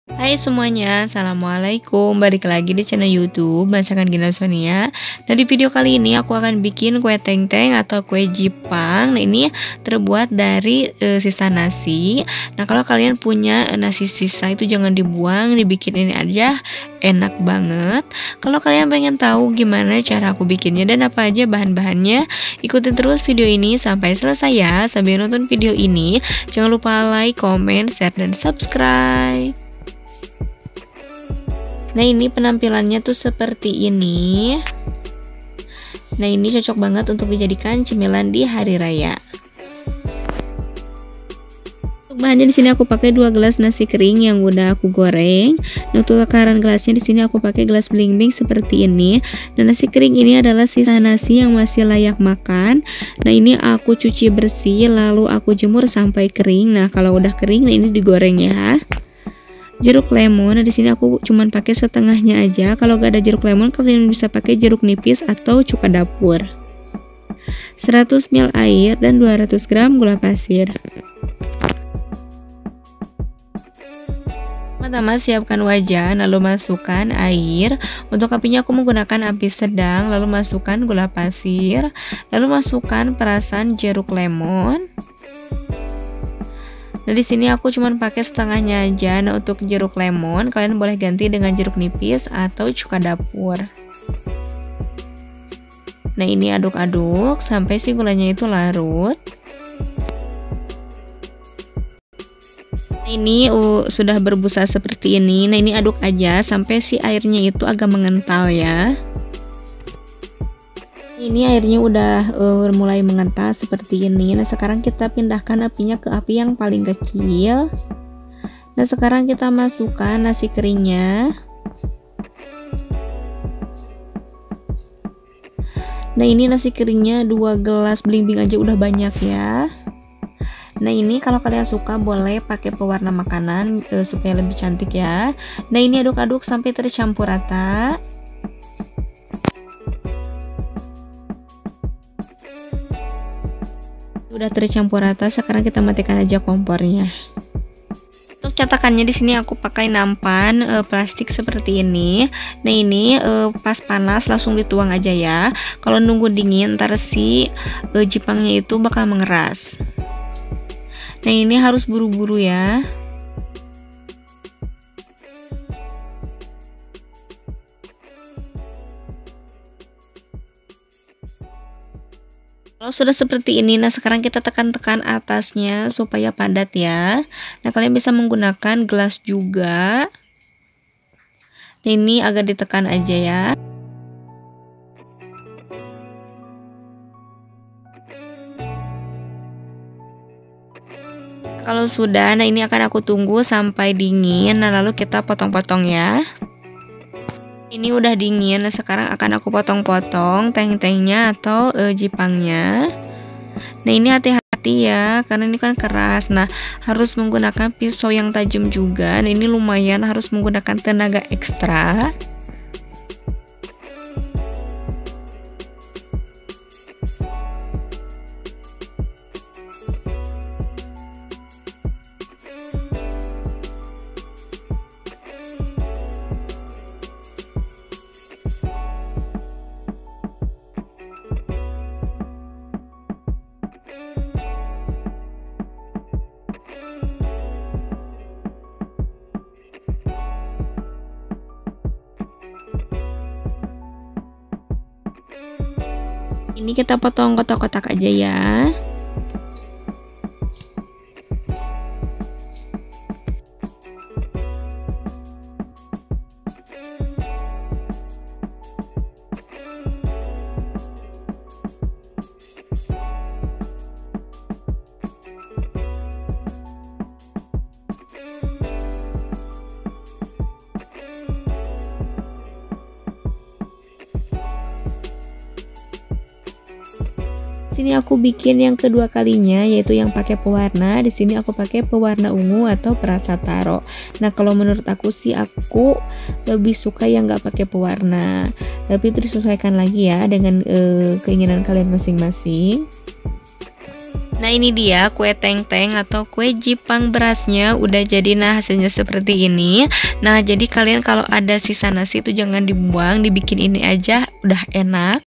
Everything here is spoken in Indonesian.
Hai semuanya, assalamualaikum. Balik lagi di channel YouTube Masakan Gina Sonia. Dan di video kali ini aku akan bikin kue teng-teng atau kue Jipang. Nah, ini terbuat dari sisa nasi. Nah, kalau kalian punya nasi sisa itu jangan dibuang, dibikin ini aja, enak banget. Kalau kalian pengen tahu gimana cara aku bikinnya dan apa aja bahan-bahannya, ikutin terus video ini sampai selesai ya. Sambil nonton video ini, jangan lupa like, comment, share, dan subscribe. Nah, ini penampilannya tuh seperti ini. Nah, ini cocok banget untuk dijadikan cemilan di hari raya. Untuk bahannya di sini aku pakai 2 gelas nasi kering yang udah aku goreng. Nah, untuk takaran gelasnya di sini aku pakai gelas bling-bling seperti ini. Dan nasi kering ini adalah sisa nasi yang masih layak makan. Nah, ini aku cuci bersih lalu aku jemur sampai kering. Nah, kalau udah kering, nah ini digoreng ya. Jeruk lemon, nah di sini aku cuman pakai setengahnya aja. Kalau gak ada jeruk lemon, kalian bisa pakai jeruk nipis atau cuka dapur. 100 ml air dan 200 gram gula pasir. Pertama siapkan wajan, lalu masukkan air. Untuk apinya aku menggunakan api sedang, lalu masukkan gula pasir, lalu masukkan perasan jeruk lemon. Nah, di sini aku cuman pakai setengahnya aja. Nah, untuk jeruk lemon kalian boleh ganti dengan jeruk nipis atau cuka dapur. Nah, ini aduk-aduk sampai si gulanya itu larut. Nah, ini sudah berbusa seperti ini. Nah, ini aduk aja sampai si airnya itu agak mengental ya. Ini airnya udah mulai mengental seperti ini. Nah, sekarang kita pindahkan apinya ke api yang paling kecil. Nah, sekarang kita masukkan nasi keringnya. Nah, ini nasi keringnya 2 gelas bling-bling aja udah banyak ya. Nah, ini kalau kalian suka boleh pakai pewarna makanan supaya lebih cantik ya. Nah, ini aduk-aduk sampai tercampur rata. Udah tercampur rata, sekarang kita matikan aja kompornya. Untuk cetakannya di sini aku pakai nampan plastik seperti ini. Nah, ini pas panas langsung dituang aja ya. Kalau nunggu dingin ntar si jipangnya itu bakal mengeras. Nah, ini harus buru-buru ya. Kalau sudah seperti ini, nah sekarang kita tekan-tekan atasnya supaya padat ya. Nah, kalian bisa menggunakan gelas juga. Nah, ini agak ditekan aja ya. Kalau sudah, nah ini akan aku tunggu sampai dingin. Nah, lalu kita potong-potong ya. Ini udah dingin, nah sekarang akan aku potong-potong teng-tengnya atau jipangnya. Nah, ini hati-hati ya, karena ini kan keras. Nah, harus menggunakan pisau yang tajam juga. Nah, ini lumayan harus menggunakan tenaga ekstra. Ini kita potong kotak-kotak aja ya. Sini aku bikin yang kedua kalinya, yaitu yang pakai pewarna. Di sini aku pakai pewarna ungu atau perasa taro. Nah, kalau menurut aku sih aku lebih suka yang nggak pakai pewarna. Tapi itu disesuaikan lagi ya dengan keinginan kalian masing-masing. Nah ini dia kue teng-teng atau kue Jipang berasnya udah jadi. Nah hasilnya seperti ini. Nah jadi kalian kalau ada sisa nasi itu jangan dibuang, dibikin ini aja udah enak.